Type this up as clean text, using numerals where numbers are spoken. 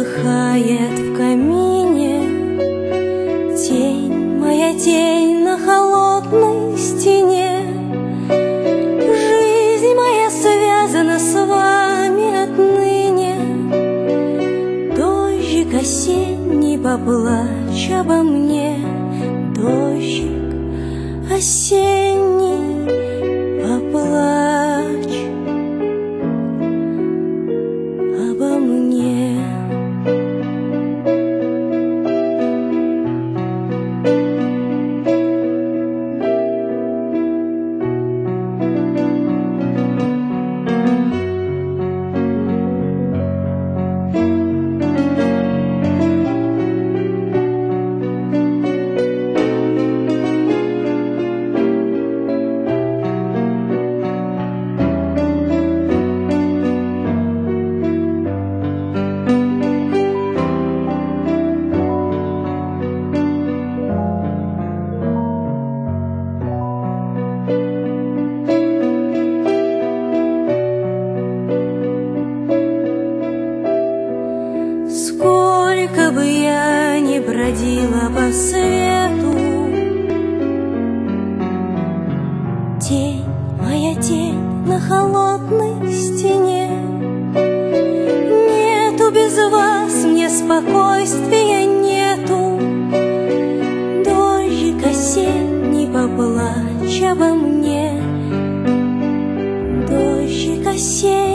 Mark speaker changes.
Speaker 1: полыхает в камине. Тень, моя тень на холодной стене. Жизнь моя связана с вами отныне. Дождик осенний, поплачь обо мне. Дождик осенний, поплачь обо мне. Сколько бы я ни бродила по свету, тень, моя тень на холодной стене. Нету без вас мне спокойствия, нету. Дождик осенний, поплачь обо мне. Дождик осенний.